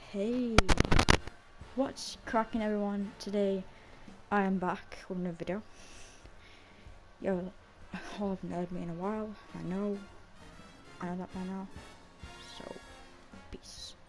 Hey, what's cracking everyone? Today I am back with a new video. Yo, I haven't heard me in a while. I know that by now. So, peace.